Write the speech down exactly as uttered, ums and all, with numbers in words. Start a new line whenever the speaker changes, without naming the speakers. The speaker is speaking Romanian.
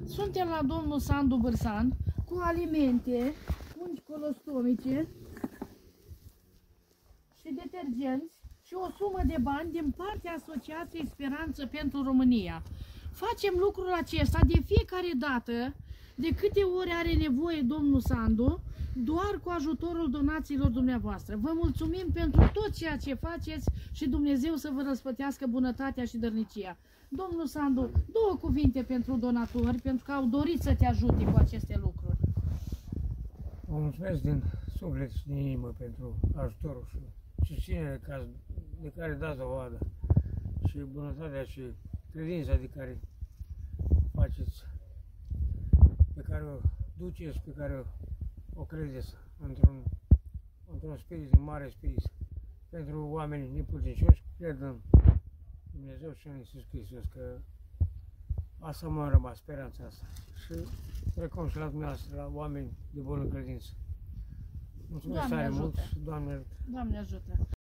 Suntem la domnul Sandu Bârsan cu alimente, pungi colostomice și detergenți și o sumă de bani din partea Asociației Speranță pentru România. Facem lucrul acesta de fiecare dată, de câte ori are nevoie domnul Sandu, doar cu ajutorul donațiilor dumneavoastră. Vă mulțumim pentru tot ceea ce faceți și Dumnezeu să vă răspătească bunătatea și dărnicia. Domnul Sandu, două cuvinte pentru donatori, pentru că au dorit să te ajute cu aceste lucruri.
Vă mulțumesc din suflet și din inimă pentru ajutorul și susținerea de care dați dovadă și bunătatea și credința de care faceți, pe care o duceți, pe care o credeți într-un într-un spirit, un mare spirit pentru oamenii neputincioși, cred în Dumnezeu și în Iisus Hristos, că asta m-a rămas, speranța asta. Și precum și la dumneavoastră, la oameni de bună credință. Mulțumesc tare mult, Doamne ajută!
Doamne ajută!